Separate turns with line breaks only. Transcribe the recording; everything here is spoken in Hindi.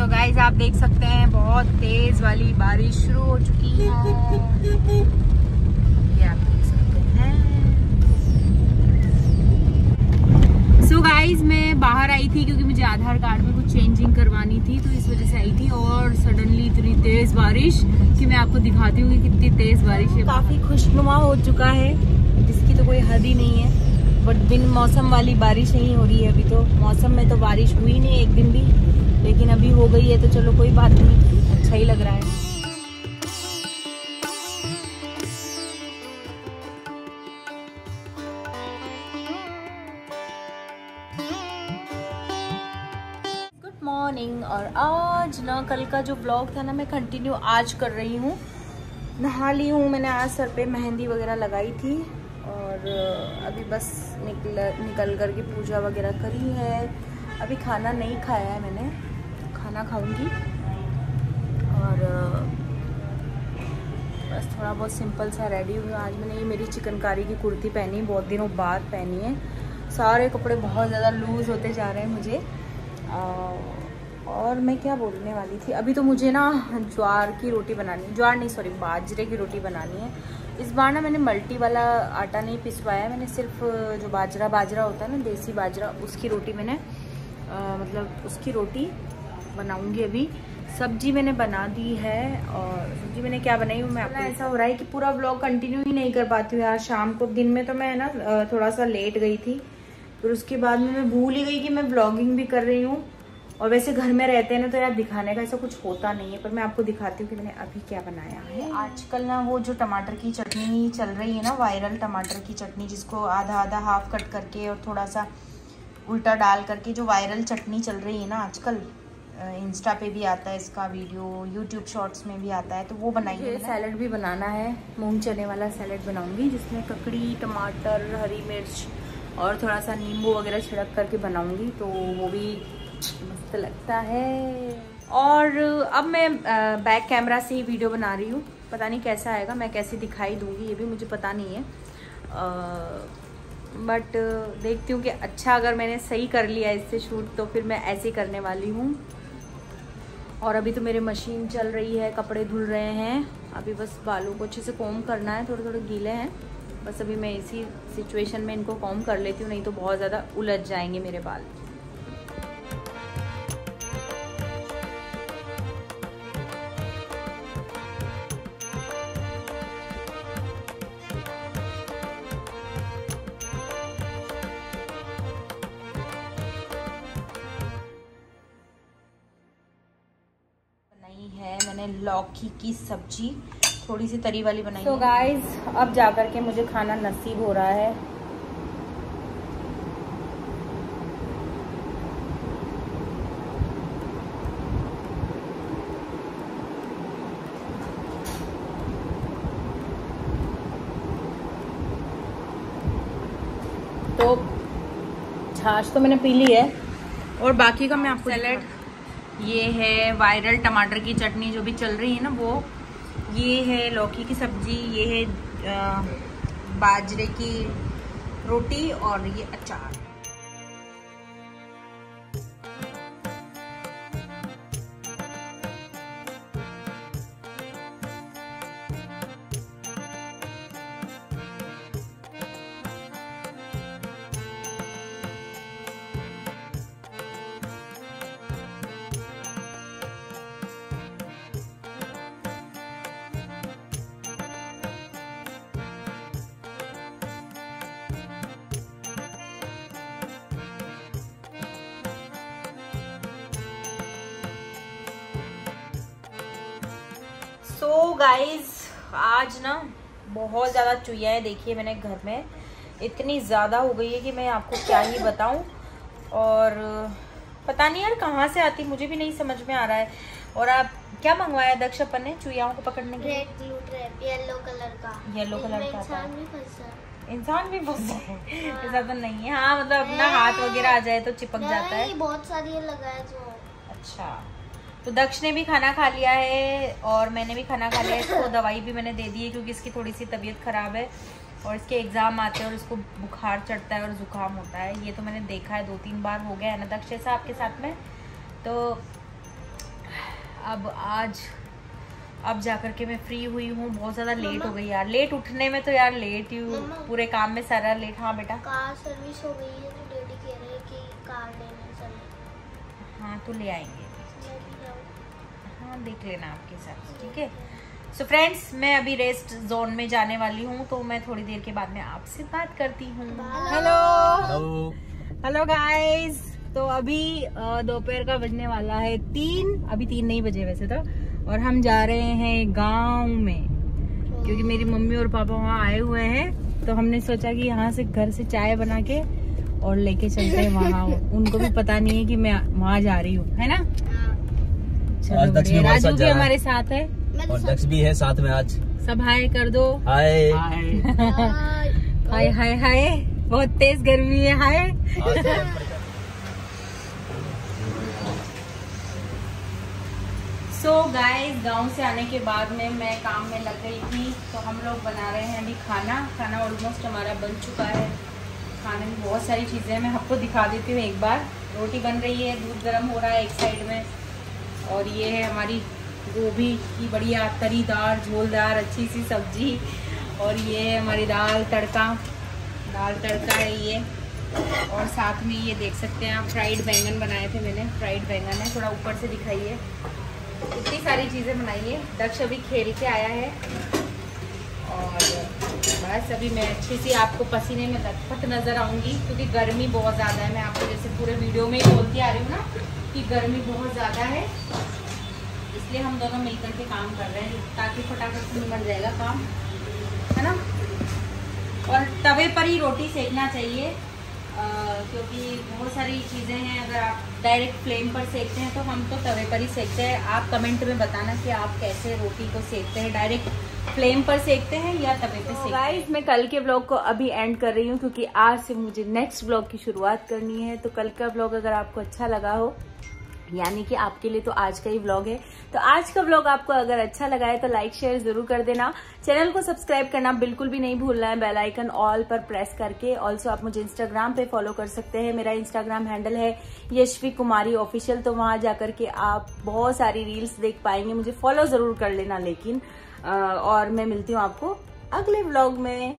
सो गाइस आप देख सकते हैं बहुत तेज वाली बारिश शुरू हो चुकी है। ये आप देख सकते हैं। सो गाइस मैं बाहर आई थी क्योंकि मुझे आधार कार्ड में कुछ चेंजिंग करवानी थी, तो इस वजह से आई थी। और सडनली इतनी तेज बारिश कि मैं आपको दिखाती हूँ कि कितनी तेज बारिश है। काफी खुशनुमा हो चुका है जिसकी तो कोई हद ही नहीं है। बट बिन मौसम वाली बारिश नहीं हो रही है अभी। तो मौसम में तो बारिश हुई नहीं एक दिन भी, लेकिन अभी हो गई है तो चलो कोई बात नहीं, अच्छा ही लग रहा है। Good morning. और आज ना कल का जो ब्लॉग था ना मैं कंटिन्यू आज कर रही हूँ। नहा ली हूँ मैंने, आज सर पे मेहंदी वगैरह लगाई थी और अभी बस निकल करके पूजा वगैरह करी है। अभी खाना नहीं खाया है मैंने, खाना खाऊंगी। और बस थोड़ा बहुत सिंपल सा रेडी हुई। आज मैंने ये मेरी चिकनकारी की कुर्ती पहनी, बहुत दिनों बाद पहनी है। सारे कपड़े बहुत ज़्यादा लूज़ होते जा रहे हैं मुझे। और मैं क्या बोलने वाली थी, अभी तो मुझे ना ज्वार की रोटी बनानी है, ज्वार नहीं सॉरी बाजरे की रोटी बनानी है। इस बार ना मैंने मल्टी वाला आटा नहीं पिसवाया, मैंने सिर्फ जो बाजरा होता है ना देसी बाजरा, उसकी रोटी मैंने मतलब उसकी रोटी बनाऊंगी अभी। सब्जी मैंने बना दी है। और सब्जी मैंने क्या बनाई हूँ मैं आपको, ऐसा हो रहा है कि पूरा ब्लॉग कंटिन्यू ही नहीं कर पाती हूँ यार। शाम को दिन में तो मैं ना थोड़ा सा लेट गई थी, फिर उसके बाद में मैं भूल ही गई कि मैं ब्लॉगिंग भी कर रही हूँ। और वैसे घर में रहते हैं ना तो यार दिखाने का ऐसा कुछ होता नहीं है, पर मैं आपको दिखाती हूँ कि मैंने अभी क्या बनाया है। आजकल ना वो जो टमाटर की चटनी चल रही है ना, वायरल टमाटर की चटनी, जिसको आधा आधा हाफ कट करके और थोड़ा सा उल्टा डाल करके जो वायरल चटनी चल रही है ना आजकल, इंस्टा पे भी आता है इसका वीडियो, यूट्यूब शॉर्ट्स में भी आता है, तो वो बनाइए। सैलड भी बनाना है, मूंग चने वाला सैलड बनाऊंगी जिसमें ककड़ी, टमाटर, हरी मिर्च और थोड़ा सा नींबू वगैरह छिड़क करके बनाऊंगी, तो वो भी मस्त लगता है। और अब मैं बैक कैमरा से ही वीडियो बना रही हूँ, पता नहीं कैसा आएगा, मैं कैसे दिखाई दूंगी ये भी मुझे पता नहीं है। बट देखती हूँ कि अच्छा अगर मैंने सही कर लिया इससे शूट तो फिर मैं ऐसे ही करने वाली हूँ। और अभी तो मेरी मशीन चल रही है, कपड़े धुल रहे हैं। अभी बस बालों को अच्छे से कॉम्ब करना है, थोड़े थोड़े गीले हैं। बस अभी मैं इसी सिचुएशन में इनको कॉम्ब कर लेती हूँ, नहीं तो बहुत ज़्यादा उलझ जाएंगे मेरे बाल। है मैंने लौकी की सब्जी, थोड़ी सी तरी वाली बनाई। तो गाइस अब जाकर के मुझे खाना नसीब हो रहा है। तो छाछ तो मैंने पी ली है और बाकी का मैं आपको सैलेड, ये है वायरल टमाटर की चटनी जो भी चल रही है ना वो, ये है लौकी की सब्जी, ये है बाजरे की रोटी और ये अचार। तो गाइज आज ना बहुत ज़्यादा चुईया है, देखिए मैंने घर में इतनी ज़्यादा हो गई है कि मैं आपको क्या ही बताऊं। और पता नहीं यार कहाँ से आती, मुझे भी नहीं समझ में आ रहा है। और आप क्या मंगवाया दक्ष अपन ने चुईयाओं को पकड़ने के लिए?
Red glue trap, yellow colour का।
येलो कलर का था।
इंसान भी फंसा है।
ऐसा तो नहीं है, हाँ मतलब अपना हाथ वगैरह आ जाए तो चिपक जाता है।
बहुत सारी लगाया जो।
अच्छा, तो दक्ष ने भी खाना खा लिया है और मैंने भी खाना खा लिया है। इसको दवाई भी मैंने दे दी है क्योंकि इसकी थोड़ी सी तबीयत खराब है और इसके एग्जाम आते हैं और इसको बुखार चढ़ता है और जुकाम होता है। ये तो मैंने देखा है 2-3 बार हो गया है ना दक्ष ऐसा आपके साथ में। तो अब जाकर के मैं फ्री हुई हूँ। बहुत ज्यादा लेट हो गई यार, लेट उठने में तो यार लेट ही हूँ, पूरे काम में सारा लेट। हाँ बेटा,
कार सर्विस हो गई है तो डैडी कह रहे हैं कि कार लेने चले।
हाँ तो ले आएंगे। हाँ देख लेना आपके साथ, ठीक है। सो फ्रेंड्स, मैं अभी रेस्ट जोन में जाने वाली हूँ, तो मैं थोड़ी देर के बाद में आपसे बात करती हूँ। हेलो गाइस, तो अभी दोपहर का बजने वाला है 3, अभी 3 नहीं बजे वैसे तो, और हम जा रहे हैं गांव में, क्योंकि मेरी मम्मी और पापा वहाँ आए हुए हैं। तो हमने सोचा कि यहाँ से घर से चाय बना के और लेके चलते हैं वहाँ। उनको भी पता नहीं है कि मैं वहाँ जा रही हूँ, है ना। चलो, राजू भी हमारे साथ है
और दक्ष भी है साथ में आज।
सब हाय कर दो।
हाय
हाय हाय हाय, बहुत तेज गर्मी है। हाय। सो गाइस, गांव से आने के बाद में मैं काम में लग गई थी, तो हम लोग बना रहे हैं अभी खाना ऑलमोस्ट हमारा बन चुका है। खाने में बहुत सारी चीज़ें हैं, मैं आपको दिखा देती हूँ एक बार। रोटी बन रही है, दूध गर्म हो रहा है एक साइड में, और ये है हमारी गोभी की बढ़िया तरीदार झोलदार अच्छी सी सब्जी, और ये है हमारी दाल तड़का है ये, और साथ में ये देख सकते हैं आप फ्राइड बैंगन बनाए थे मैंने। फ्राइड बैंगन है, थोड़ा ऊपर से दिखाइए। इतनी सारी चीज़ें बनाई है। दक्ष अभी खेल के आया है, और बस अभी मैं अच्छी सी आपको पसीने में लथपथ नज़र आऊँगी, क्योंकि गर्मी बहुत ज़्यादा है। मैं आपको जैसे पूरे वीडियो में ही बोलती आ रही हूँ ना कि गर्मी बहुत ज़्यादा है, इसलिए हम दोनों मिलकर के काम कर रहे हैं, ताकि फटाफट से बन जाएगा काम, है ना। और तवे पर ही रोटी सेकना चाहिए, क्योंकि बहुत सारी चीज़ें हैं, अगर आप डायरेक्ट फ्लेम पर सेकते हैं तो हम तो तवे पर ही सेकते हैं। आप कमेंट में बताना कि आप कैसे रोटी को सेकते हैं, डायरेक्ट फ्लेम पर सेकते हैं या तवे पे सेकते हैं। गाइस, मैं कल के ब्लॉग को अभी एंड कर रही हूँ, क्योंकि आज से मुझे नेक्स्ट ब्लॉग की शुरुआत करनी है। तो कल का ब्लॉग अगर आपको अच्छा लगा हो, यानी कि आपके लिए तो आज का ही व्लॉग है, तो आज का व्लॉग आपको अगर अच्छा लगा है तो लाइक शेयर जरूर कर देना। चैनल को सब्सक्राइब करना बिल्कुल भी नहीं भूलना है, बेल आइकन ऑल पर प्रेस करके। ऑल्सो आप मुझे इंस्टाग्राम पे फॉलो कर सकते हैं, मेरा इंस्टाग्राम हैंडल है यशवी कुमारी ऑफिशियल, तो वहां जाकर के आप बहुत सारी रील्स देख पाएंगे। मुझे फॉलो जरूर कर लेना लेकिन, और मैं मिलती हूँ आपको अगले व्लॉग में।